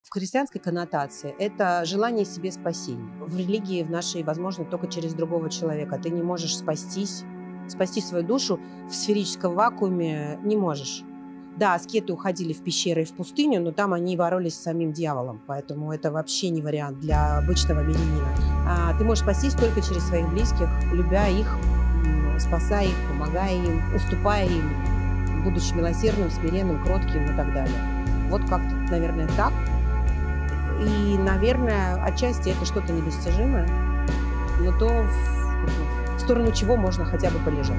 В христианской коннотации это желание себе спасения. В религии в нашей возможно только через другого человека. Ты не можешь спасти свою душу в сферическом вакууме не можешь. Да, аскеты уходили в пещеры и в пустыню, но там они боролись с самим дьяволом, поэтому это вообще не вариант для обычного мирянина. Ты можешь спастись только через своих близких, любя их, спасая их, помогая им, уступая им, будучи милосердным, смиренным, кротким и так далее. Вот как-то, наверное, так. И, наверное, отчасти это что-то недостижимое, но то, в сторону чего можно хотя бы полежать.